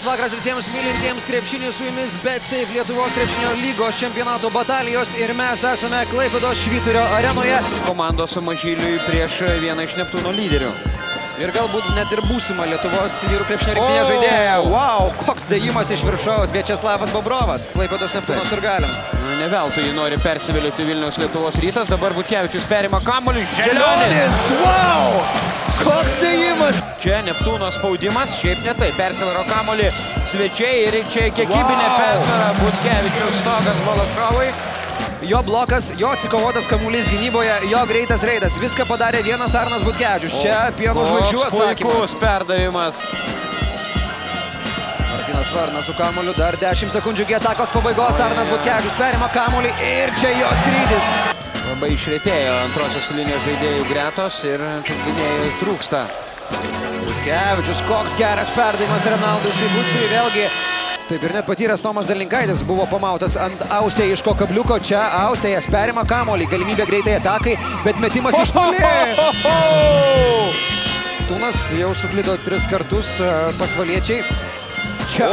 vakaras visiems mylintiems krepšinį, su jumis BetSafe Lietuvos krepšinio lygos čempionato batalijos ir mes esame Klaipėdos Švyturio arenoje. Komandos Mažyliui prieš vieną iš Neptūno lyderių. Ir galbūt net ir būsimą Lietuvos vyrų krepšinio rinktinės žaidėją. Wow, koks dėjimas iš viršaus, Viačeslavas Bobrovas, Klaipėdos Neptūno sirgaliams. Ne veltui jį nori persivilioti Vilniaus Lietuvos Rytas, dabar Butkevičius perima kamuolį, Želionis! Wow, koks dėjimas! Čia Neptūno spaudimas, šiaip ne tai, persivaro kamuolį svečiai ir čia kiekybinė persvara Butkevičiaus stogas Balašovui. Jo blokas, jo atsikovotas kamuolys gynyboje, jo greitas reidas. Viską padarė vienas Arnas Butkevičius. Čia pieno žvaigždžių atsakymas. Puikus perdavimas. Martynas Varnas su kamuoliu, dar 10 sekundžių iki atakos pabaigos. Arnas Butkevičius perima kamuolį ir čia jo skrydis. Labai išretėjo antrosios linijos žaidėjų gretos ir gynėjų trūksta. Butkevičius, koks geras perdavimas Renaldui Seibučiui, vėlgi. Taip ir net patyręs Tomas Darlinkaitis buvo pamautas ant Ausėjiško kabliuko. Čia Ausėjas perima kamuolį, galimybė greitai atakai, bet metimas iš toli. Tūnas jau suklydo 3 kartus pasvaliečiai. Čia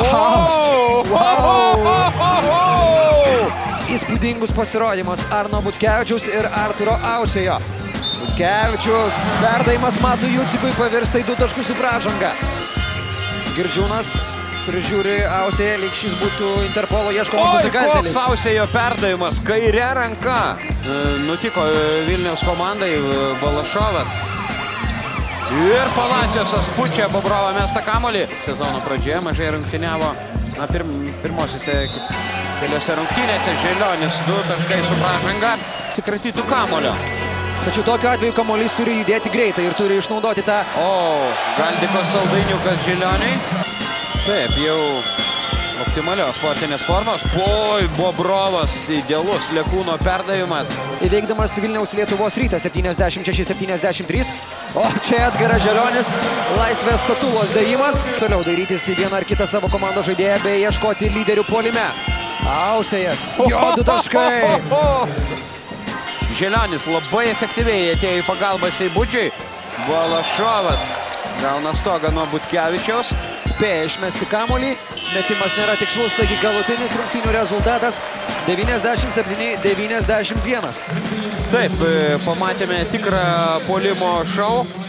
įspūdingus pasirodymas Arno Butkevičiaus ir Arturo Ausėjo. Butkevičius, perdavimas Matui Jucikui pavirsta į 2 taškus su pražanga. Girdžiūnas prižiūri Ausėje, lyg šis būtų Interpolo ieškomas nusikaltėlis. Koks Ausėjo perdavimas, kairė ranka. Nutiko Vilniaus komandai Balašovas. Ir Palaciosas pučia Bobrovą mestą kamuolį. Sezono pradžioje mažai rungtyniavo pirmosiuose keliose rungtynėse. Želionis 2 taškai su pražanga. Atsikratytų kamuolio. Tačiau tokiu atveju kamuolys turi judėti greitai ir turi išnaudoti tą... Galdikos saldainiukas Želioniui. Taip, jau optimalios sportinės formos. Bobrovas, idealus Lekūno perdavimas. Įveikdamas Vilniaus Lietuvos Rytas 76-73. O čia Edgaras Želionis, laisvės statulos dėjimas. Toliau dairytis į vieną ar kitą savo komandos žaidėją bei ieškoti lyderių puolime. Ausėjas, jo 2 taškai. Želionis labai efektyviai atėjo į pagalbą Seibučiui. Balašovas gauna stogą nuo Butkevičiaus. Spėja išmesti kamuolį, metimas nėra tikslus, taigi galutinis rungtynių rezultatas 97-91. Taip, pamatėme tikrą puolimo šou.